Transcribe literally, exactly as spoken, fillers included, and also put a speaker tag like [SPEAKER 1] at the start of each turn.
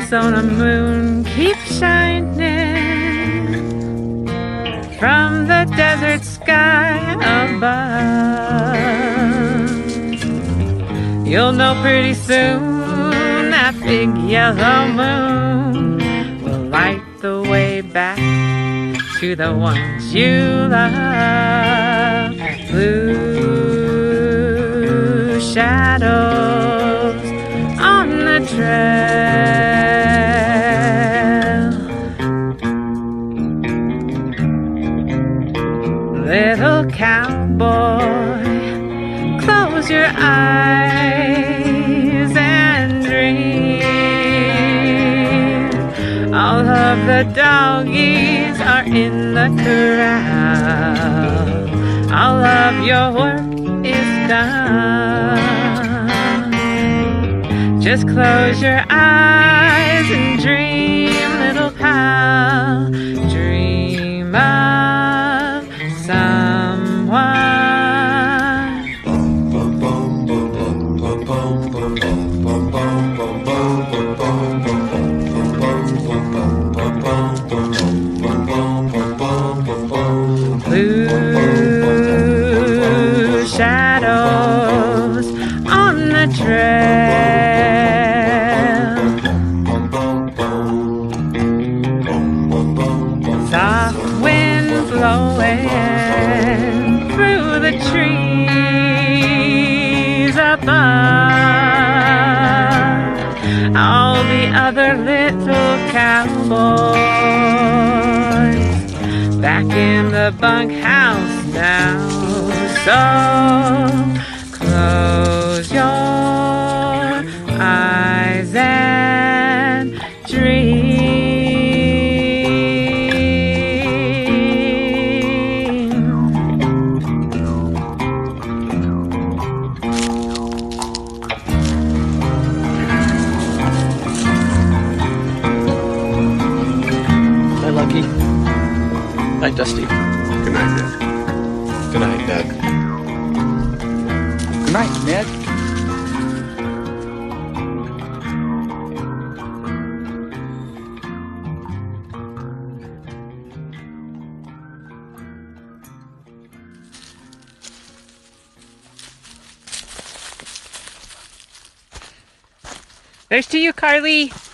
[SPEAKER 1] Arizona moon keeps shining from the desert sky above. You'll know pretty soon that big yellow moon will light the way back to the ones you love. Blue shadows on the trail. Little cowboy, close your eyes and dream. All of the doggies are in the corral. All of your work is done. Just close your eyes and dream, little pal. Dream of someone. Blue shadows on the trail. Soft wind blowing through the trees above. All the other little cowboys back in the bunkhouse now. So close your eyes and dream.
[SPEAKER 2] Hi, Lucky. Night, Dusty.
[SPEAKER 3] Good night, Ned.
[SPEAKER 4] Good night, Doug.
[SPEAKER 2] Good night, Ned.
[SPEAKER 1] There's to you, Carly.